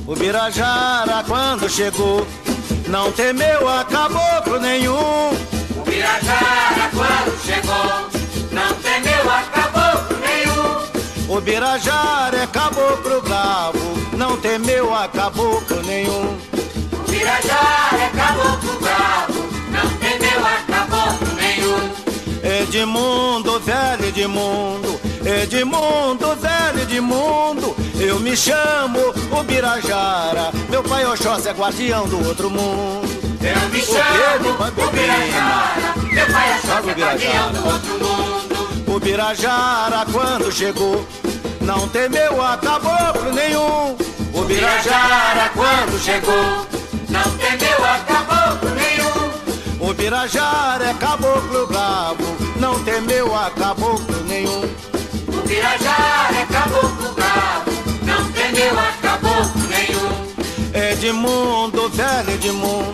O Birajara quando chegou não temeu a caboclo nenhum. O Birajara quando chegou não temeu a caboclo nenhum. O Birajara é caboclo bravo, não temeu a caboclo nenhum. O Birajara é caboclo bravo, não temeu a caboclo nenhum. Edmundo, velho Edmundo, Edmundo, velho Edmundo, eu me chamo o Birajara, meu pai Oxóssi é guardião do outro mundo. Eu me chamo o Birajara, meu pai Oxóssi é guardião do outro mundo. O Birajara quando chegou não temeu a caboclo nenhum. O Birajara quando chegou não temeu a caboclo nenhum. O Birajara é caboclo bravo, não temeu a caboclo nenhum. O Birajara é caboclo bravo, não temeu a caboclo nenhum. Edmundo, velho Edmundo,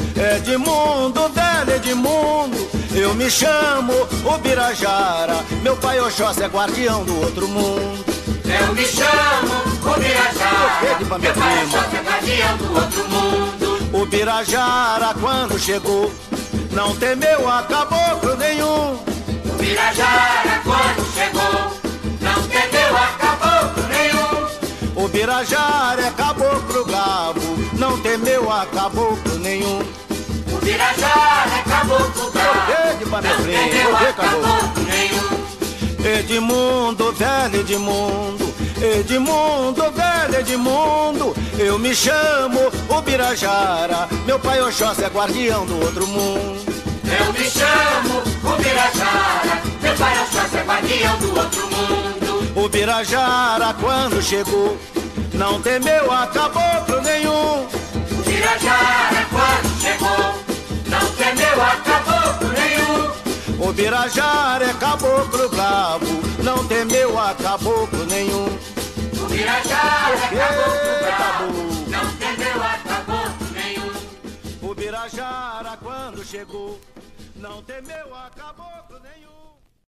Edmundo, velho Edmundo, eu me chamo o Birajara, meu pai Oxóssi é guardião do outro mundo. Eu me chamo o Birajara, meu pai Oxóssi é guardião do outro mundo. O Birajara quando chegou não temeu a caboclo nenhum. O Birajara quando chegou não temeu a caboclo nenhum. O Birajara é caboclo bravo, não temeu a caboclo nenhum. O Birajara é caboclo bravo, não temeu a caboclo nenhum. Edmundo, velho Edmundo, Edmundo, velho Edmundo, eu me chamo o Birajara, meu pai Oxóssi é guardião do outro mundo. Eu me chamo o Birajara, meu pai Oxóssi é guardião do outro mundo. O Birajara quando chegou não temeu a caboclo nenhum. O Birajara quando chegou não temeu a caboclo nenhum. O Birajara é caboclo bravo, não temeu a caboclo nenhum. O Birajara é caboclo bravo, não temeu a caboclo nenhum. O Birajara quando chegou não temeu a caboclo nenhum.